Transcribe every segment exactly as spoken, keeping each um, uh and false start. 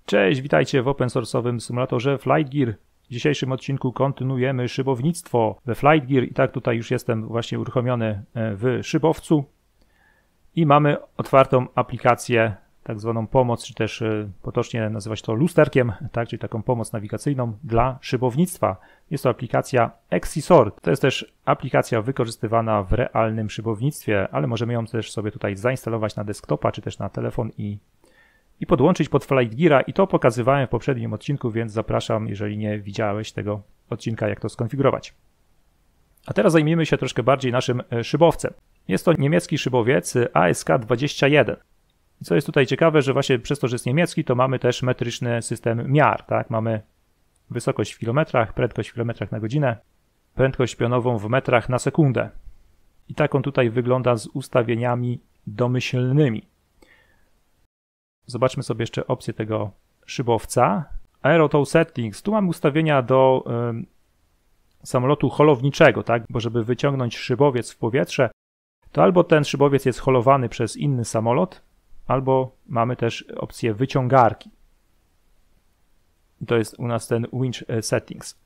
Cześć, witajcie w open source'owym symulatorze FlightGear. W dzisiejszym odcinku kontynuujemy szybownictwo we FlightGear i tak tutaj już jestem właśnie uruchomiony w szybowcu i mamy otwartą aplikację, tak zwaną pomoc, czy też potocznie nazywać to lusterkiem, tak, czyli taką pomoc nawigacyjną dla szybownictwa. Jest to aplikacja Exisort. To jest też aplikacja wykorzystywana w realnym szybownictwie, ale możemy ją też sobie tutaj zainstalować na desktopa, czy też na telefon i i podłączyć pod FlightGeara i to pokazywałem w poprzednim odcinku, więc zapraszam, jeżeli nie widziałeś tego odcinka, jak to skonfigurować. A teraz zajmiemy się troszkę bardziej naszym szybowcem. Jest to niemiecki szybowiec A S K dwadzieścia jeden. I co jest tutaj ciekawe, że właśnie przez to, że jest niemiecki, to mamy też metryczny system miar, tak? Mamy wysokość w kilometrach, prędkość w kilometrach na godzinę, prędkość pionową w metrach na sekundę. I tak on tutaj wygląda z ustawieniami domyślnymi. Zobaczmy sobie jeszcze opcję tego szybowca. Aerotow Settings. Tu mamy ustawienia do y, samolotu holowniczego, tak? Bo żeby wyciągnąć szybowiec w powietrze, to albo ten szybowiec jest holowany przez inny samolot, albo mamy też opcję wyciągarki. To jest u nas ten winch settings.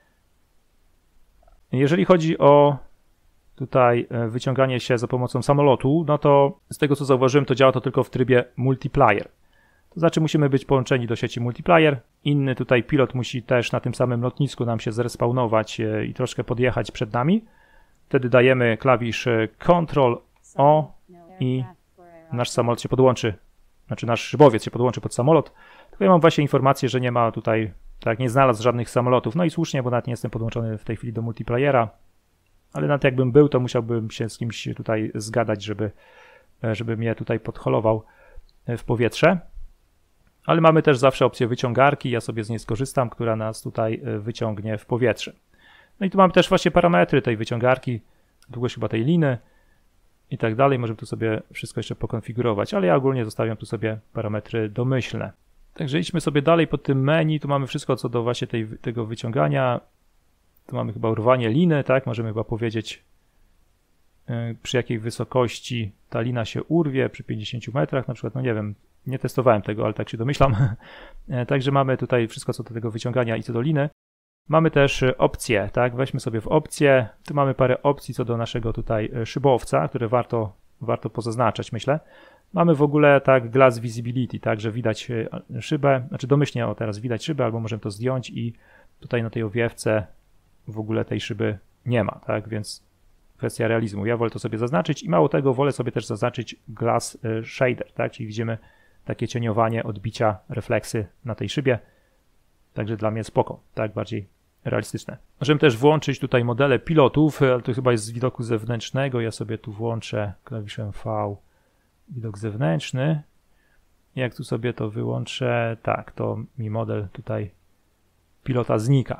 Jeżeli chodzi o tutaj wyciąganie się za pomocą samolotu, no to z tego co zauważyłem, to działa to tylko w trybie multiplayer. To znaczy musimy być połączeni do sieci multiplayer. Inny tutaj pilot musi też na tym samym lotnisku nam się zrespawnować i troszkę podjechać przed nami. Wtedy dajemy klawisz Ctrl O i nasz samolot się podłączy, znaczy nasz szybowiec się podłączy pod samolot. Tylko ja mam właśnie informację, że nie ma tutaj, tak, nie znalazł żadnych samolotów. No i słusznie, bo nawet nie jestem podłączony w tej chwili do multiplayera. Ale nawet jakbym był, to musiałbym się z kimś tutaj zgadać, żeby, żeby mnie tutaj podholował w powietrze. Ale mamy też zawsze opcję wyciągarki, ja sobie z niej skorzystam, która nas tutaj wyciągnie w powietrze. No i tu mamy też właśnie parametry tej wyciągarki, długość chyba tej liny i tak dalej. Możemy tu sobie wszystko jeszcze pokonfigurować, ale ja ogólnie zostawiam tu sobie parametry domyślne. Także idźmy sobie dalej po tym menu, tu mamy wszystko co do właśnie tej, tego wyciągania. Tu mamy chyba urwanie liny, tak? Możemy chyba powiedzieć, yy, przy jakiej wysokości ta lina się urwie, przy pięćdziesięciu metrach na przykład, no nie wiem, nie testowałem tego, ale tak się domyślam. Także mamy tutaj wszystko co do tego wyciągania i co do liny. Mamy też opcje, tak? Weźmy sobie w opcje, tu mamy parę opcji co do naszego tutaj szybowca, które warto, warto pozaznaczać, myślę. Mamy w ogóle tak glass visibility, tak, że widać szybę, znaczy domyślnie o teraz widać szybę, albo możemy to zdjąć i tutaj na tej owiewce w ogóle tej szyby nie ma, tak, więc kwestia realizmu. Ja wolę to sobie zaznaczyć i mało tego, wolę sobie też zaznaczyć glass shader, tak, czyli widzimy takie cieniowanie, odbicia, refleksy na tej szybie, także dla mnie spoko, tak, bardziej realistyczne. Możemy też włączyć tutaj modele pilotów, ale to chyba jest z widoku zewnętrznego, ja sobie tu włączę klawiszem V widok zewnętrzny. Jak tu sobie to wyłączę, tak, to mi model tutaj pilota znika.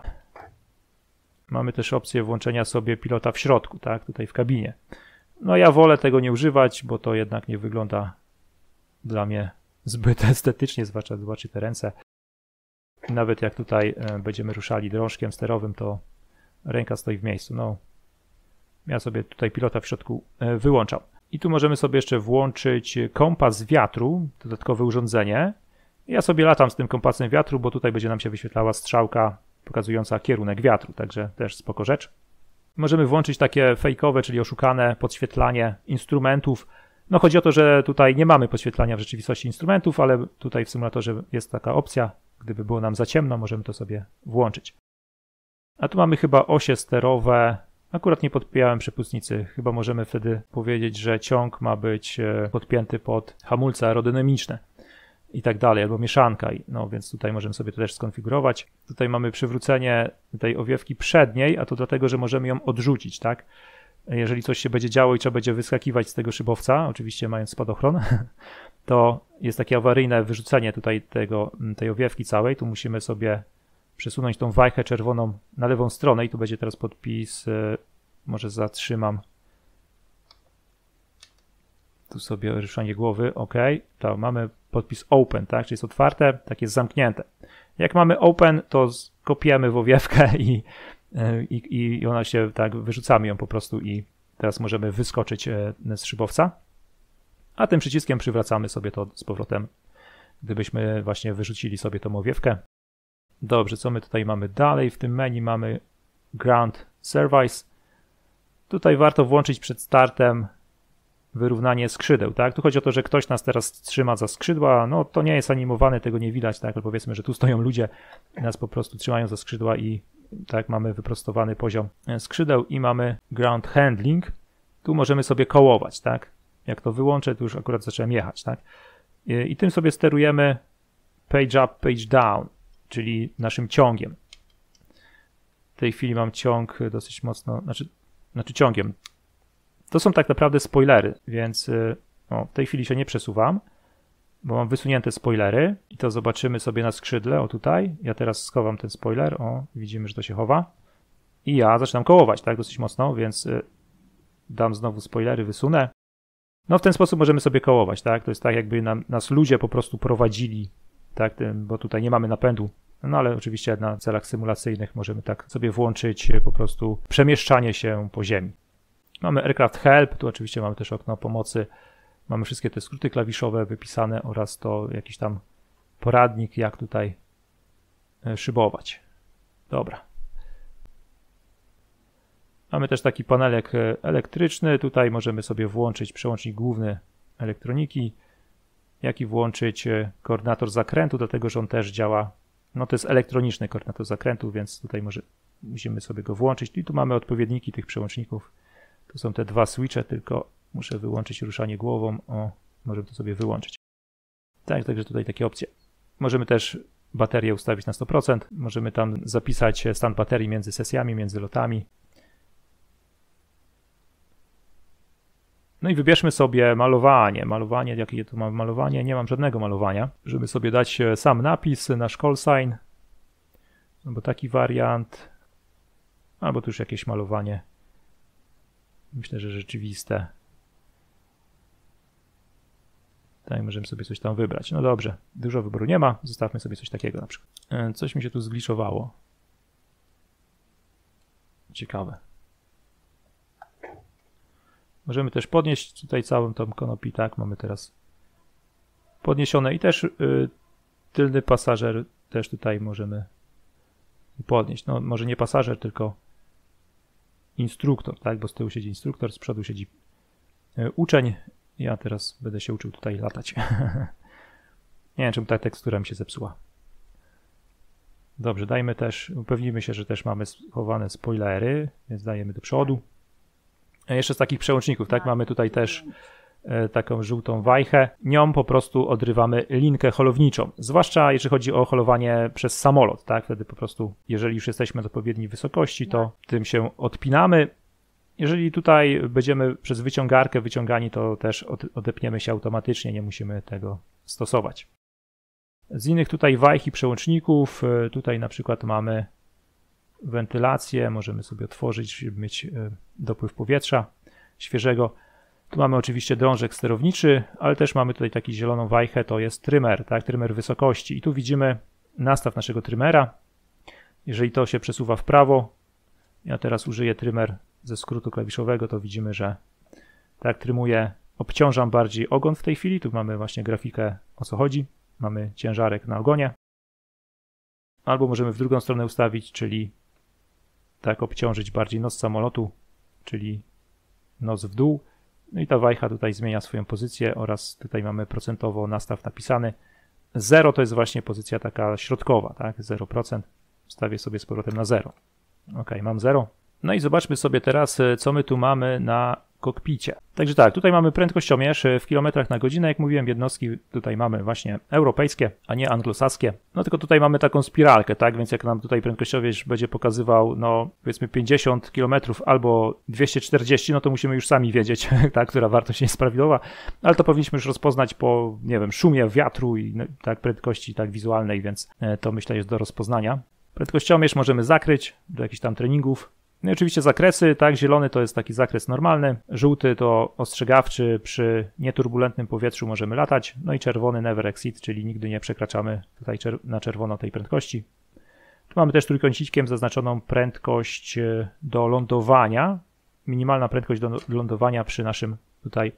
Mamy też opcję włączenia sobie pilota w środku, tak, tutaj w kabinie. No ja wolę tego nie używać, bo to jednak nie wygląda dla mnie zbyt estetycznie, zwłaszcza zobaczcie te ręce. Nawet jak tutaj będziemy ruszali drążkiem sterowym, to ręka stoi w miejscu. No, ja sobie tutaj pilota w środku wyłączam. I tu możemy sobie jeszcze włączyć kompas wiatru, dodatkowe urządzenie. Ja sobie latam z tym kompasem wiatru, bo tutaj będzie nam się wyświetlała strzałka pokazująca kierunek wiatru, także też spoko rzecz. Możemy włączyć takie fejkowe, czyli oszukane podświetlanie instrumentów. No chodzi o to, że tutaj nie mamy podświetlania w rzeczywistości instrumentów, ale tutaj w symulatorze jest taka opcja. Gdyby było nam za ciemno, możemy to sobie włączyć. A tu mamy chyba osie sterowe. Akurat nie podpiąłem przepustnicy. Chyba możemy wtedy powiedzieć, że ciąg ma być podpięty pod hamulce aerodynamiczne i tak dalej, albo mieszanka. No więc tutaj możemy sobie to też skonfigurować. Tutaj mamy przywrócenie tej owiewki przedniej, a to dlatego, że możemy ją odrzucić, tak? Jeżeli coś się będzie działo i trzeba będzie wyskakiwać z tego szybowca, oczywiście mając spadochron, to jest takie awaryjne wyrzucenie tutaj tego, tej owiewki całej. Tu musimy sobie przesunąć tą wajchę czerwoną na lewą stronę i tu będzie teraz podpis, może zatrzymam. Tu sobie ruszanie głowy, ok. To mamy podpis open, tak, czyli jest otwarte, tak jest zamknięte. Jak mamy open, to kopiemy w owiewkę i, i, i ona się, tak, wyrzucamy ją po prostu i teraz możemy wyskoczyć z szybowca. A tym przyciskiem przywracamy sobie to z powrotem gdybyśmy właśnie wyrzucili sobie tą owiewkę. Dobrze, co my tutaj mamy dalej? W tym menu mamy Ground Service. Tutaj warto włączyć przed startem wyrównanie skrzydeł, tak? Tu chodzi o to, że ktoś nas teraz trzyma za skrzydła, no to nie jest animowane, tego nie widać, tak? Ale powiedzmy, że tu stoją ludzie i nas po prostu trzymają za skrzydła i tak mamy wyprostowany poziom skrzydeł i mamy Ground Handling. Tu możemy sobie kołować, tak? Jak to wyłączę, to już akurat zacząłem jechać, tak? I, i tym sobie sterujemy page up, page down, czyli naszym ciągiem. W tej chwili mam ciąg dosyć mocno, znaczy, znaczy ciągiem. To są tak naprawdę spoilery, więc o, w tej chwili się nie przesuwam, bo mam wysunięte spoilery i to zobaczymy sobie na skrzydle, o tutaj. Ja teraz schowam ten spoiler, o, widzimy, że to się chowa. I ja zaczynam kołować, tak, dosyć mocno, więc dam znowu spoilery, wysunę. No w ten sposób możemy sobie kołować, tak, to jest tak jakby nam, nas ludzie po prostu prowadzili, tak, ten, bo tutaj nie mamy napędu. No ale oczywiście na celach symulacyjnych możemy tak sobie włączyć po prostu przemieszczanie się po ziemi. Mamy Aircraft Help, tu oczywiście mamy też okno pomocy, mamy wszystkie te skróty klawiszowe wypisane oraz to jakiś tam poradnik, jak tutaj szybować. Dobra. Mamy też taki panelek elektryczny, tutaj możemy sobie włączyć przełącznik główny elektroniki, jak i włączyć koordynator zakrętu, dlatego że on też działa, no to jest elektroniczny koordynator zakrętu, więc tutaj może musimy sobie go włączyć. I tu mamy odpowiedniki tych przełączników. To są te dwa switche, tylko muszę wyłączyć ruszanie głową. O, możemy to sobie wyłączyć. Tak, także tutaj takie opcje. Możemy też baterię ustawić na sto procent. Możemy tam zapisać stan baterii między sesjami, między lotami. No i wybierzmy sobie malowanie. Malowanie, jakie tu mamy malowanie? Nie mam żadnego malowania. Żeby sobie dać sam napis, nasz call sign. Albo taki wariant. Albo tu już jakieś malowanie. Myślę, że rzeczywiste. Tak, możemy sobie coś tam wybrać. No dobrze, dużo wyboru nie ma. Zostawmy sobie coś takiego na przykład. Coś mi się tu zgliszowało. Ciekawe. Możemy też podnieść tutaj całą tą konopi, tak? Mamy teraz podniesione i też y, tylny pasażer też tutaj możemy podnieść. No może nie pasażer, tylko instruktor, tak? Bo z tyłu siedzi instruktor, z przodu siedzi uczeń. Ja teraz będę się uczył tutaj latać. Nie wiem, czemu ta tekstura mi się zepsuła. Dobrze, dajmy też, upewnimy się, że też mamy schowane spoilery, więc dajemy do przodu. A jeszcze z takich przełączników, tak? Mamy tutaj też e, taką żółtą wajchę. Nią po prostu odrywamy linkę holowniczą. Zwłaszcza jeżeli chodzi o holowanie przez samolot, tak? Wtedy po prostu, jeżeli już jesteśmy do odpowiedniej wysokości, to tym się odpinamy. Jeżeli tutaj będziemy przez wyciągarkę wyciągani, to też odepniemy się automatycznie, nie musimy tego stosować. Z innych tutaj wajch i przełączników, tutaj na przykład mamy wentylację, możemy sobie otworzyć, żeby mieć dopływ powietrza świeżego. Tu mamy oczywiście drążek sterowniczy, ale też mamy tutaj taką zieloną wajchę, to jest trymer, tak, trymer wysokości. I tu widzimy nastaw naszego trymera. Jeżeli to się przesuwa w prawo, ja teraz użyję trymer ze skrótu klawiszowego, to widzimy, że tak trymuję, obciążam bardziej ogon w tej chwili. Tu mamy właśnie grafikę, o co chodzi. Mamy ciężarek na ogonie. Albo możemy w drugą stronę ustawić, czyli tak obciążyć bardziej nos samolotu, czyli nos w dół. No i ta wajcha tutaj zmienia swoją pozycję oraz tutaj mamy procentowo nastaw napisany. zero to jest właśnie pozycja taka środkowa, tak? zero procent. Wstawię sobie z powrotem na zero. Ok, mam zero. No i zobaczmy sobie teraz, co my tu mamy na kokpicie. Także tak, tutaj mamy prędkościomierz w kilometrach na godzinę. Jak mówiłem, jednostki tutaj mamy właśnie europejskie, a nie anglosaskie. No tylko tutaj mamy taką spiralkę, tak? Więc jak nam tutaj prędkościomierz będzie pokazywał, no powiedzmy pięćdziesiąt kilometrów albo dwieście czterdzieści, no to musimy już sami wiedzieć, tak, która wartość jest prawidłowa. Ale to powinniśmy już rozpoznać po, nie wiem, szumie wiatru i tak prędkości tak wizualnej, więc to myślę jest do rozpoznania. Prędkościomierz możemy zakryć do jakichś tam treningów. No i oczywiście zakresy, tak, zielony to jest taki zakres normalny, żółty to ostrzegawczy, przy nieturbulentnym powietrzu możemy latać, no i czerwony never exceed, czyli nigdy nie przekraczamy tutaj czer- na czerwono tej prędkości. Tu mamy też trójkącikiem zaznaczoną prędkość do lądowania, minimalna prędkość do lądowania przy naszym tutaj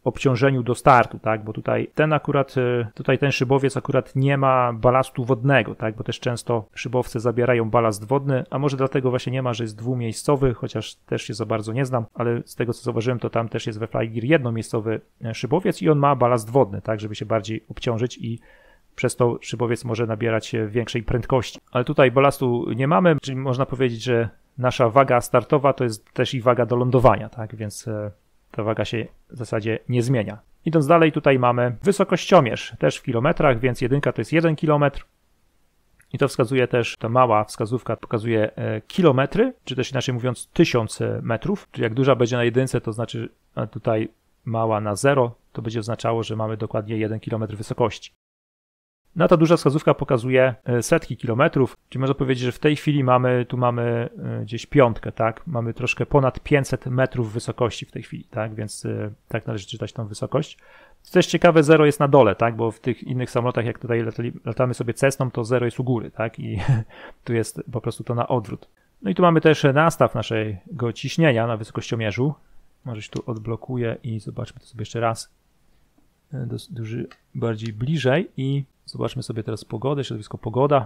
obciążeniu do startu, tak, bo tutaj ten akurat, tutaj ten szybowiec akurat nie ma balastu wodnego, tak, bo też często szybowce zabierają balast wodny, a może dlatego właśnie nie ma, że jest dwumiejscowy, chociaż też się za bardzo nie znam, ale z tego co zauważyłem, to tam też jest we Flygear jednomiejscowy szybowiec i on ma balast wodny, tak, żeby się bardziej obciążyć i przez to szybowiec może nabierać większej prędkości. Ale tutaj balastu nie mamy, czyli można powiedzieć, że nasza waga startowa to jest też i waga do lądowania, tak, więc ta waga się w zasadzie nie zmienia. Idąc dalej, tutaj mamy wysokościomierz, też w kilometrach, więc jedynka to jest jeden kilometr. I to wskazuje też, ta mała wskazówka pokazuje e, kilometry, czy też inaczej mówiąc tysiąc metrów. Czyli jak duża będzie na jedynce, to znaczy a tutaj mała na zero, to będzie oznaczało, że mamy dokładnie jeden kilometr wysokości. No ta duża wskazówka pokazuje setki kilometrów, czyli można powiedzieć, że w tej chwili mamy, tu mamy gdzieś piątkę, tak? Mamy troszkę ponad pięćset metrów wysokości w tej chwili, tak? Więc tak należy czytać tą wysokość. Co też ciekawe, zero jest na dole, tak? Bo w tych innych samolotach, jak tutaj latali, latamy sobie Cessną, to zero jest u góry, tak? I tu jest po prostu to na odwrót. No i tu mamy też nastaw naszego ciśnienia na wysokościomierzu. Może się tu odblokuję i zobaczmy to sobie jeszcze raz. Duży, bardziej bliżej i zobaczmy sobie teraz pogodę, środowisko pogoda.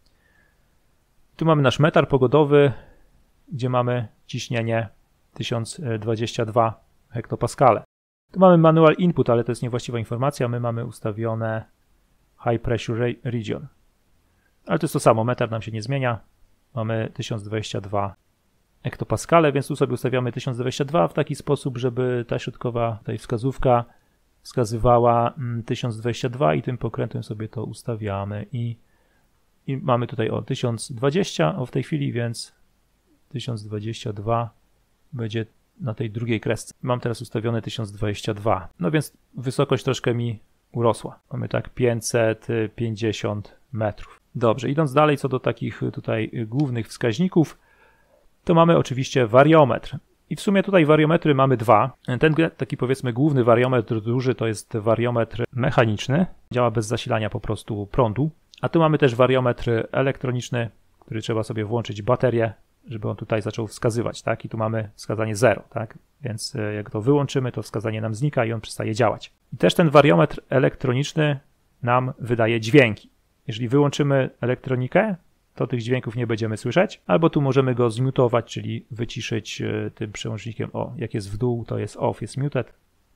Tu mamy nasz metar pogodowy, gdzie mamy ciśnienie tysiąc dwadzieścia dwa hektopaskale. Tu mamy manual input, ale to jest niewłaściwa informacja. My mamy ustawione high pressure region. Ale to jest to samo, metar nam się nie zmienia. Mamy tysiąc dwadzieścia dwa hektopaskale, więc tu sobie ustawiamy tysiąc dwadzieścia dwa w taki sposób, żeby ta środkowa tutaj wskazówka wskazywała tysiąc dwadzieścia dwa i tym pokrętłem sobie to ustawiamy i, i mamy tutaj o tysiąc dwadzieścia o w tej chwili, więc tysiąc dwadzieścia dwa będzie na tej drugiej kresce. Mam teraz ustawione tysiąc dwadzieścia dwa, no więc wysokość troszkę mi urosła. Mamy tak pięćset pięćdziesiąt metrów. Dobrze, idąc dalej co do takich tutaj głównych wskaźników, to mamy oczywiście wariometr. I w sumie tutaj wariometry mamy dwa. Ten taki powiedzmy główny wariometr duży to jest wariometr mechaniczny. Działa bez zasilania po prostu prądu. A tu mamy też wariometr elektroniczny, który trzeba sobie włączyć baterię, żeby on tutaj zaczął wskazywać, tak? I tu mamy wskazanie zero, tak? Więc jak to wyłączymy, to wskazanie nam znika i on przestaje działać. I też ten wariometr elektroniczny nam wydaje dźwięki. Jeżeli wyłączymy elektronikę, to tych dźwięków nie będziemy słyszeć, albo tu możemy go zmutować, czyli wyciszyć tym przełącznikiem, o, jak jest w dół, to jest off, jest muted,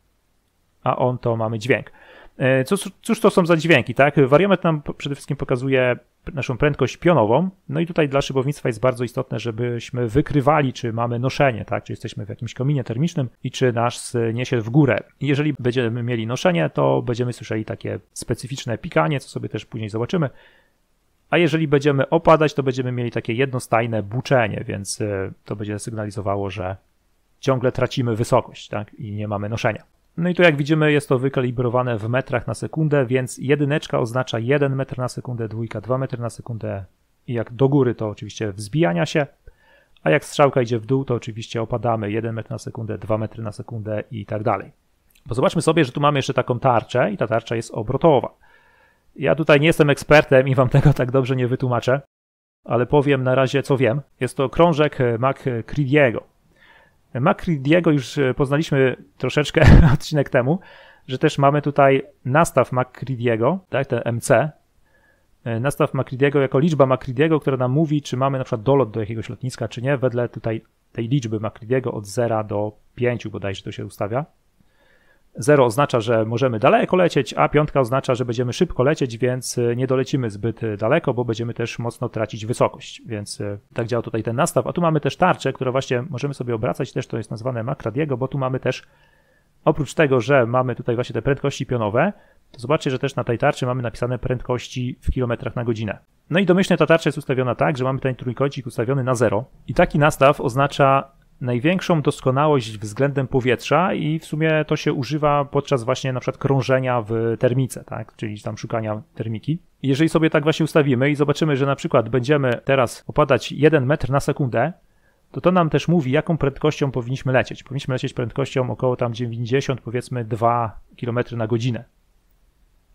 a on to mamy dźwięk. Cóż, cóż to są za dźwięki, tak? Wariometr nam przede wszystkim pokazuje naszą prędkość pionową, no i tutaj dla szybownictwa jest bardzo istotne, żebyśmy wykrywali, czy mamy noszenie, tak? Czy jesteśmy w jakimś kominie termicznym i czy nas niesie w górę. I jeżeli będziemy mieli noszenie, to będziemy słyszeli takie specyficzne pikanie, co sobie też później zobaczymy. A jeżeli będziemy opadać, to będziemy mieli takie jednostajne buczenie, więc to będzie sygnalizowało, że ciągle tracimy wysokość, tak? I nie mamy noszenia. No i tu jak widzimy jest to wykalibrowane w metrach na sekundę, więc jedyneczka oznacza jeden metr na sekundę, dwójka dwa metry na sekundę i jak do góry to oczywiście wzbijania się, a jak strzałka idzie w dół to oczywiście opadamy jeden metr na sekundę, dwa metry na sekundę i tak dalej. Bo zobaczmy sobie, że tu mamy jeszcze taką tarczę i ta tarcza jest obrotowa. Ja tutaj nie jestem ekspertem i wam tego tak dobrze nie wytłumaczę, ale powiem na razie co wiem. Jest to krążek MacCready'ego. MacCready'ego już poznaliśmy troszeczkę odcinek temu, że też mamy tutaj nastaw MacCready'ego, tak, ten M C. Nastaw MacCready'ego jako liczba MacCready'ego, która nam mówi, czy mamy na przykład dolot do jakiegoś lotniska, czy nie, wedle tutaj tej liczby MacCready'ego od zera do pięciu bodajże to się ustawia. zero oznacza, że możemy daleko lecieć, a piątka oznacza, że będziemy szybko lecieć, więc nie dolecimy zbyt daleko, bo będziemy też mocno tracić wysokość, więc tak działa tutaj ten nastaw. A tu mamy też tarczę, która właśnie możemy sobie obracać, też to jest nazwane MacCready'ego, bo tu mamy też, oprócz tego, że mamy tutaj właśnie te prędkości pionowe, to zobaczcie, że też na tej tarczy mamy napisane prędkości w kilometrach na godzinę. No i domyślnie ta tarcza jest ustawiona tak, że mamy ten trójkącik ustawiony na zero i taki nastaw oznacza największą doskonałość względem powietrza i w sumie to się używa podczas właśnie na przykład krążenia w termice, tak, czyli tam szukania termiki. Jeżeli sobie tak właśnie ustawimy i zobaczymy, że na przykład będziemy teraz opadać jeden metr na sekundę, to to nam też mówi, jaką prędkością powinniśmy lecieć. Powinniśmy lecieć prędkością około tam dziewięćdziesiąt, powiedzmy dwa kilometry na godzinę.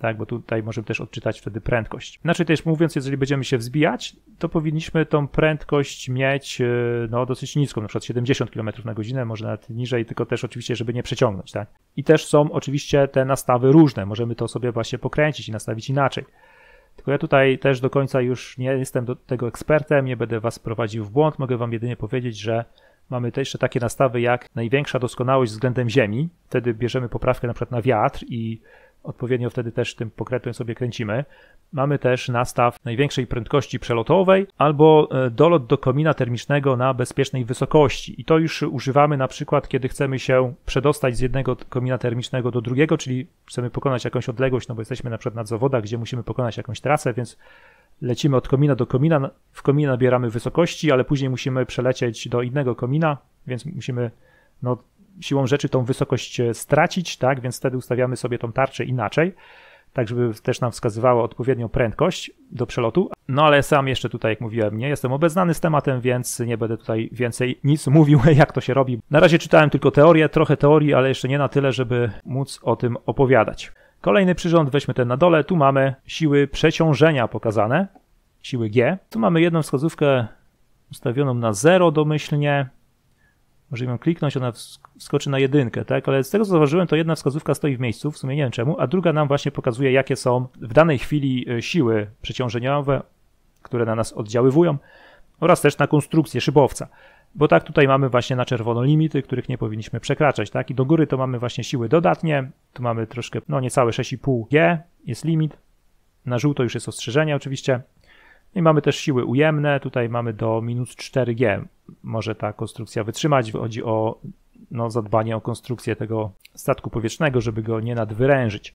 tak, bo tutaj możemy też odczytać wtedy prędkość. Inaczej też mówiąc, jeżeli będziemy się wzbijać, to powinniśmy tą prędkość mieć no, dosyć niską, na przykład siedemdziesiąt kilometrów na godzinę, może nawet niżej, tylko też oczywiście, żeby nie przeciągnąć, tak. I też są oczywiście te nastawy różne, możemy to sobie właśnie pokręcić i nastawić inaczej. Tylko ja tutaj też do końca już nie jestem do tego ekspertem, nie będę was prowadził w błąd, mogę wam jedynie powiedzieć, że mamy też jeszcze takie nastawy jak największa doskonałość względem Ziemi, wtedy bierzemy poprawkę na przykład na wiatr i odpowiednio wtedy też tym pokrętłem sobie kręcimy. Mamy też nastaw największej prędkości przelotowej albo dolot do komina termicznego na bezpiecznej wysokości. I to już używamy na przykład, kiedy chcemy się przedostać z jednego komina termicznego do drugiego, czyli chcemy pokonać jakąś odległość, no bo jesteśmy na przykład nad zawodach, gdzie musimy pokonać jakąś trasę, więc lecimy od komina do komina. W kominie nabieramy wysokości, ale później musimy przelecieć do innego komina, więc musimy no, siłą rzeczy tą wysokość stracić, tak, więc wtedy ustawiamy sobie tą tarczę inaczej, tak żeby też nam wskazywało odpowiednią prędkość do przelotu. No ale sam jeszcze tutaj, jak mówiłem, nie jestem obeznany z tematem, więc nie będę tutaj więcej nic mówił, jak to się robi. Na razie czytałem tylko teorię, trochę teorii, ale jeszcze nie na tyle, żeby móc o tym opowiadać. Kolejny przyrząd, weźmy ten na dole, tu mamy siły przeciążenia pokazane, siły G. Tu mamy jedną wskazówkę ustawioną na zero domyślnie. Możemy ją kliknąć, ona wskoczy na jedynkę, tak? Ale z tego co zauważyłem, to jedna wskazówka stoi w miejscu, w sumie nie wiem czemu, a druga nam właśnie pokazuje, jakie są w danej chwili siły przeciążeniowe, które na nas oddziaływują oraz też na konstrukcję szybowca. Bo tak tutaj mamy właśnie na czerwono limity, których nie powinniśmy przekraczać, tak? I do góry to mamy właśnie siły dodatnie, tu mamy troszkę, no niecałe sześć i pół G jest limit, na żółto już jest ostrzeżenie oczywiście. I mamy też siły ujemne, tutaj mamy do minus cztery G. Może ta konstrukcja wytrzymać, chodzi o no, zadbanie o konstrukcję tego statku powietrznego, żeby go nie nadwyrężyć.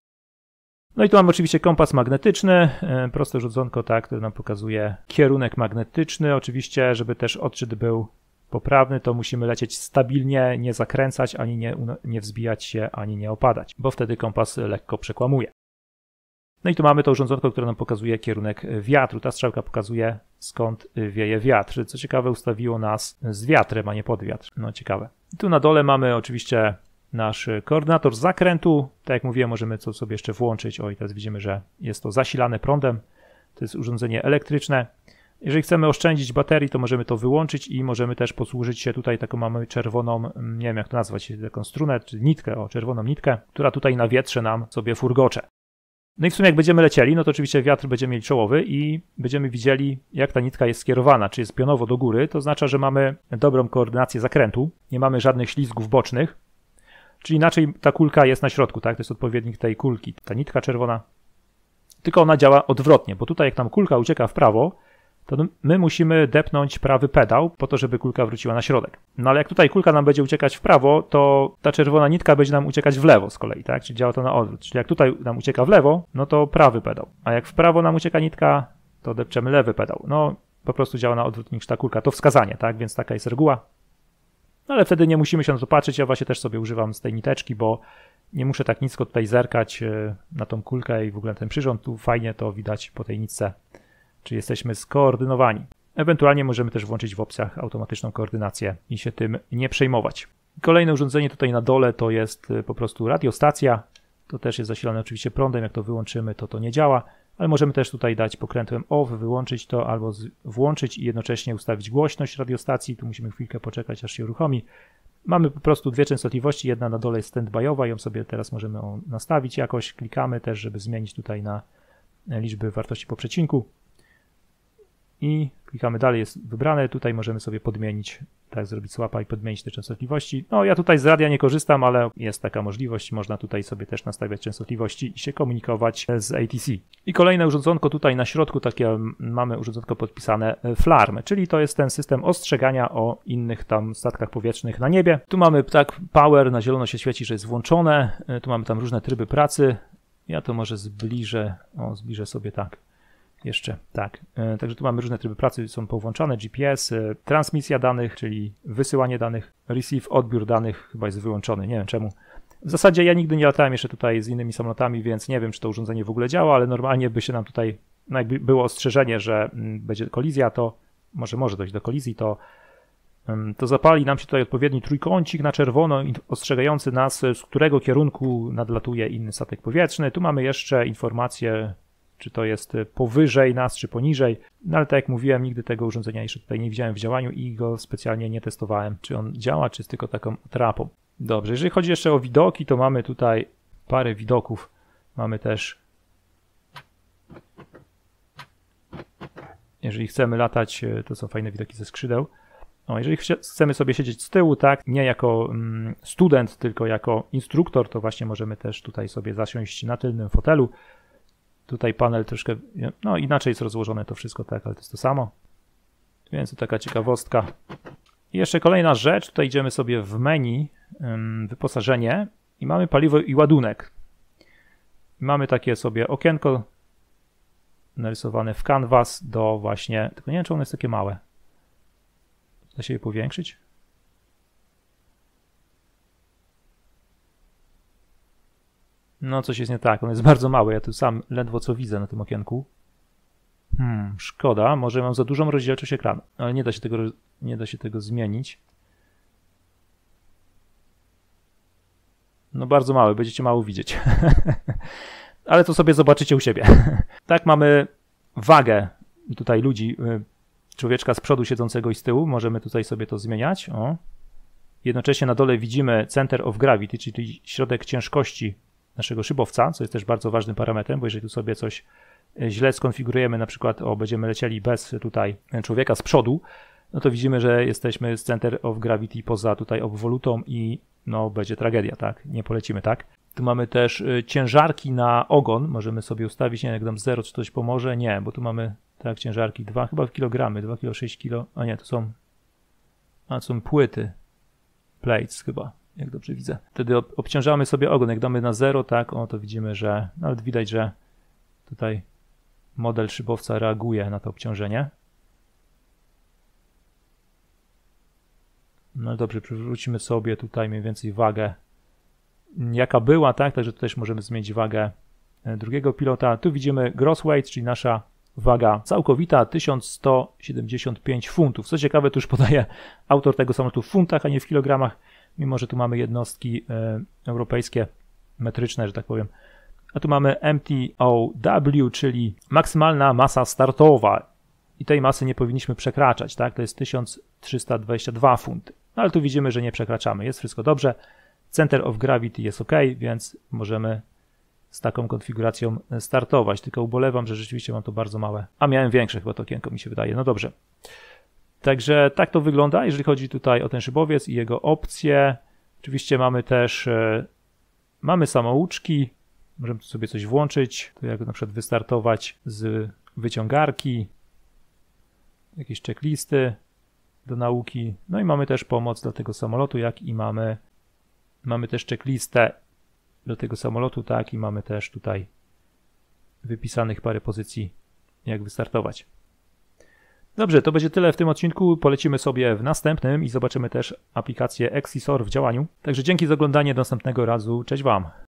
No i tu mamy oczywiście kompas magnetyczny, proste urządzonko, tak, które nam pokazuje kierunek magnetyczny. Oczywiście, żeby też odczyt był poprawny, to musimy lecieć stabilnie, nie zakręcać, ani nie, nie wzbijać się, ani nie opadać, bo wtedy kompas lekko przekłamuje. No i tu mamy to urządzonko, które nam pokazuje kierunek wiatru. Ta strzałka pokazuje, skąd wieje wiatr. Co ciekawe, ustawiło nas z wiatrem, a nie pod wiatr. No ciekawe. I tu na dole mamy oczywiście nasz koordynator zakrętu. Tak jak mówiłem, możemy to sobie jeszcze włączyć. O, i teraz widzimy, że jest to zasilane prądem. To jest urządzenie elektryczne. Jeżeli chcemy oszczędzić baterii, to możemy to wyłączyć i możemy też posłużyć się tutaj taką mamy czerwoną, nie wiem jak to nazwać, taką strunę, czy nitkę, o czerwoną nitkę, która tutaj na wietrze nam sobie furgocze. No i w sumie jak będziemy lecieli, no to oczywiście wiatr będziemy mieli czołowy i będziemy widzieli, jak ta nitka jest skierowana, czy jest pionowo do góry, to oznacza, że mamy dobrą koordynację zakrętu, nie mamy żadnych ślizgów bocznych, czyli inaczej ta kulka jest na środku, tak, to jest odpowiednik tej kulki, ta nitka czerwona, tylko ona działa odwrotnie, bo tutaj jak nam kulka ucieka w prawo, to my musimy depnąć prawy pedał po to, żeby kulka wróciła na środek. No ale jak tutaj kulka nam będzie uciekać w prawo, to ta czerwona nitka będzie nam uciekać w lewo z kolei, tak? Czyli działa to na odwrót. Czyli jak tutaj nam ucieka w lewo, no to prawy pedał. A jak w prawo nam ucieka nitka, to depczemy lewy pedał. No po prostu działa na odwrót niż ta kulka. To wskazanie, tak? Więc taka jest reguła. No ale wtedy nie musimy się na to patrzeć. Ja właśnie też sobie używam z tej niteczki, bo nie muszę tak nisko tutaj zerkać na tą kulkę i w ogóle ten przyrząd. Tu fajnie to widać po tej nitce, czy jesteśmy skoordynowani. Ewentualnie możemy też włączyć w opcjach automatyczną koordynację i się tym nie przejmować. Kolejne urządzenie tutaj na dole to jest po prostu radiostacja. To też jest zasilane oczywiście prądem. Jak to wyłączymy, to to nie działa, ale możemy też tutaj dać pokrętłem off, wyłączyć to albo włączyć i jednocześnie ustawić głośność radiostacji. Tu musimy chwilkę poczekać, aż się uruchomi. Mamy po prostu dwie częstotliwości. Jedna na dole jest standbyowa, ją sobie teraz możemy nastawić jakoś. Klikamy też, żeby zmienić tutaj na liczby wartości po przecinku. I klikamy dalej, jest wybrane, tutaj możemy sobie podmienić, tak zrobić swapa i podmienić te częstotliwości. No ja tutaj z radia nie korzystam, ale jest taka możliwość, można tutaj sobie też nastawiać częstotliwości i się komunikować z A T C. I kolejne urządzonko tutaj na środku, takie mamy urządzonko podpisane FLARM, czyli to jest ten system ostrzegania o innych tam statkach powietrznych na niebie. Tu mamy tak power, na zielono się świeci, że jest włączone, tu mamy tam różne tryby pracy. Ja to może zbliżę, o zbliżę sobie tak. Jeszcze, tak. E, także tu mamy różne tryby pracy, są powłączane, G P S, e, transmisja danych, czyli wysyłanie danych, receive, odbiór danych chyba jest wyłączony, nie wiem czemu. W zasadzie ja nigdy nie latałem jeszcze tutaj z innymi samolotami, więc nie wiem, czy to urządzenie w ogóle działa, ale normalnie by się nam tutaj, no jakby było ostrzeżenie, że m, będzie kolizja, to może może dojść do kolizji, to to zapali nam się tutaj odpowiedni trójkącik na czerwono, ostrzegający nas, z którego kierunku nadlatuje inny statek powietrzny. Tu mamy jeszcze informację, czy to jest powyżej nas, czy poniżej. No ale tak jak mówiłem, nigdy tego urządzenia jeszcze tutaj nie widziałem w działaniu i go specjalnie nie testowałem, czy on działa, czy jest tylko taką atrapą. Dobrze, jeżeli chodzi jeszcze o widoki, to mamy tutaj parę widoków. Mamy też, jeżeli chcemy latać, to są fajne widoki ze skrzydeł. O, jeżeli chcemy sobie siedzieć z tyłu, tak, nie jako mm, student, tylko jako instruktor, to właśnie możemy też tutaj sobie zasiąść na tylnym fotelu. Tutaj panel troszkę, no inaczej jest rozłożone to wszystko, tak, ale to jest to samo. Więc to taka ciekawostka. I jeszcze kolejna rzecz, tutaj idziemy sobie w menu, ym, wyposażenie i mamy paliwo i ładunek. I mamy takie sobie okienko narysowane w canvas do właśnie, tylko nie wiem, czy ono jest takie małe. Da się je powiększyć? No coś jest nie tak, on jest bardzo mały, ja tu sam ledwo co widzę na tym okienku. Hmm, szkoda, może mam za dużą rozdzielczość ekranu, ale nie da się tego, nie da się tego zmienić. No bardzo mały, będziecie mało widzieć. Ale to sobie zobaczycie u siebie. Tak, mamy wagę tutaj ludzi, człowieczka z przodu siedzącego i z tyłu. Możemy tutaj sobie to zmieniać. O. Jednocześnie na dole widzimy center of gravity, czyli środek ciężkości naszego szybowca, co jest też bardzo ważnym parametrem, bo jeżeli tu sobie coś źle skonfigurujemy, na przykład o, będziemy lecieli bez tutaj człowieka z przodu, no to widzimy, że jesteśmy z center of gravity poza tutaj obwolutą i no będzie tragedia, tak? Nie polecimy, tak? Tu mamy też y, ciężarki na ogon, możemy sobie ustawić, nie wiem, jak dam zero, czy coś pomoże, nie, bo tu mamy tak ciężarki dwa, chyba w kilogramy, dwa przecinek sześć kilo, a nie, to są, a to są płyty, plates chyba, jak dobrze widzę. Wtedy ob obciążamy sobie ogon, jak damy na zero, tak, o to widzimy, że nawet widać, że tutaj model szybowca reaguje na to obciążenie. No dobrze, przywrócimy sobie tutaj mniej więcej wagę, jaka była, tak, także tu też możemy zmienić wagę drugiego pilota. Tu widzimy gross weight, czyli nasza waga całkowita, tysiąc sto siedemdziesiąt pięć funtów. Co ciekawe, tu już podaje autor tego samolotu w funtach, a nie w kilogramach, mimo że tu mamy jednostki e, europejskie, metryczne, że tak powiem. A tu mamy M T O W, czyli maksymalna masa startowa i tej masy nie powinniśmy przekraczać, tak? To jest tysiąc trzysta dwadzieścia dwa funty. No ale tu widzimy, że nie przekraczamy. Jest wszystko dobrze. Center of gravity jest ok, więc możemy z taką konfiguracją startować. Tylko ubolewam, że rzeczywiście mam to bardzo małe. A miałem większe chyba to okienko, mi się wydaje. No dobrze. Także tak to wygląda, jeżeli chodzi tutaj o ten szybowiec i jego opcje. Oczywiście mamy też e, mamy samouczki. Możemy tu sobie coś włączyć. Tu jak na przykład wystartować z wyciągarki. Jakieś checklisty do nauki. No i mamy też pomoc dla tego samolotu, jak i mamy mamy też checklistę do tego samolotu, tak, i mamy też tutaj wypisanych parę pozycji, jak wystartować. Dobrze, to będzie tyle w tym odcinku. Polecimy sobie w następnym i zobaczymy też aplikację Exisor w działaniu. Także dzięki za oglądanie, do następnego razu. Cześć Wam!